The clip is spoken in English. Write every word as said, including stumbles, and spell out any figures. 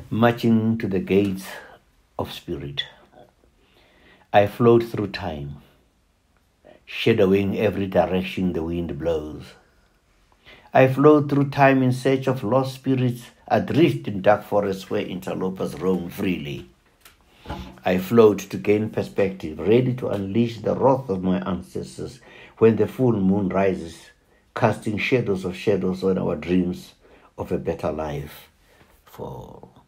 Marching to the gates of spirit, I float through time, shadowing every direction the wind blows. I float through time in search of lost spirits adrift in dark forests where interlopers roam freely. I float to gain perspective, ready to unleash the wrath of my ancestors when the full moon rises, casting shadows of shadows on our dreams of a better life fall.